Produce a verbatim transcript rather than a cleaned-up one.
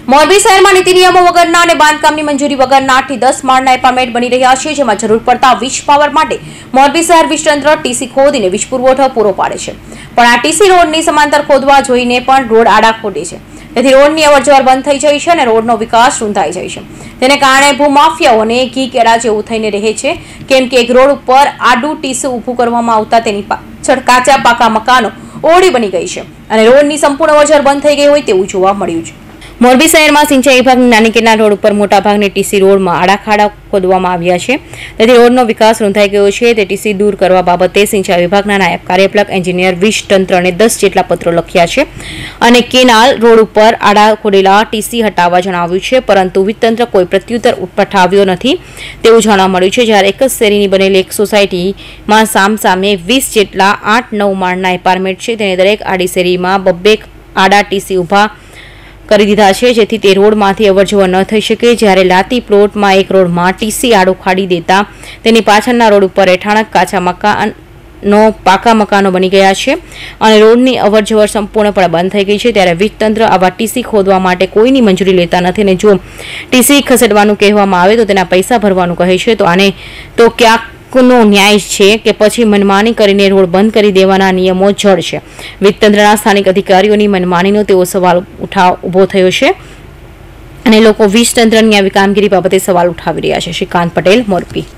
મોરબી શહેરમાં નીતિ નિયમો વગરના અને બાંધકામની મંજૂરી વગરના આઠ થી દસ માળના એપાર્ટમેન્ટ બની રહ્યા છે, જેમાં જરૂર પડતા વીજ પાવર માટે મોરબી શહેર વીજ તંત્ર ટીસી ખોદીને વીજ પુરવઠો પૂરો પાડે છે, પણ આ ટીસી રોડની સમાંતર ખોદવા જોઈને પણ રોડ આડા ખોદે છે, તેથી રોડની અવરજવર બંધ થઈ જાય છે અને રોડનો વિકાસ રૂંધાઈ જાય છે। તેને કારણે ભૂમાફિયાઓને ઘી કેળા જેવું થઈને રહે છે, કેમ કે એક રોડ ઉપર આડું ટીસી ઊભું કરવામાં આવતા તેની પાછળ કાચા પાકા મકાનો ઓળી બની ગઈ છે અને રોડની સંપૂર્ણ અવરજવર બંધ થઈ ગઈ હોય તેવું જોવા મળ્યું છે। મોરબી શહેરમાં સિંચાઈ વિભાગની નાની કેનાલ રોડ ઉપર મોટાભાગની ટીસી રોડમાં આડા ખાડા ખોદવામાં આવ્યા છે, તેથી રોડનો વિકાસ રૂંધાઈ ગયો છે। તે ટીસી દૂર કરવા બાબતે સિંચાઈ વિભાગના નાયબ કાર્યપાલક એન્જિનિયર વીજ તંત્રને દસ જેટલા પત્રો લખ્યા છે અને કેનાલ રોડ ઉપર આડા ખોદેલા ટીસી હટાવવા જણાવ્યું છે, પરંતુ વીજ તંત્ર કોઈ પ્રત્યુત્તર પઠાવ્યો નથી તેવું જાણવા મળ્યું છે। જ્યારે એક જ શેરીની બનેલી એક સોસાયટીમાં સામસામે વીસ જેટલા આઠ નવ માળના એપાર્ટમેન્ટ છે, તેને દરેક આડી શેરીમાં બબ્બે આડા ટીસી ઊભા કરી દીધા છે, જેથી તે રોડમાંથી અવરજવર ન થઈ શકે। જ્યારે લાતી પ્લોટમાં એક રોડમાં ટીસી આડો ખાડી દેતા તેની પાછળના રોડ ઉપર રહેઠાણ કાચા મકાનો પાકા મકાનો બની ગયા છે અને રોડની અવરજવર સંપૂર્ણપણે બંધ થઈ ગઈ છે। ત્યારે વીજ તંત્ર આવા ટીસી ખોદવા માટે કોઈની મંજૂરી લેતા નથી અને જો ટીસી ખસેડવાનું કહેવામાં આવે તો તેના પૈસા ભરવાનું કહે છે, તો આને તો ક્યાંક નો ન્યાય છે કે પછી મનમાની કરીને રોડ બંધ કરી દેવાના નિયમો જળ છે। વીજ તંત્રના સ્થાનિક અધિકારીઓની મનમાનીનો તેવો સવાલ ઉઠાવ ઉભો થયો છે અને લોકો વીજ તંત્રની આવી કામગીરી બાબતે સવાલ ઉઠાવી રહ્યા છે। શ્રીકાંત પટેલ, મોરબી।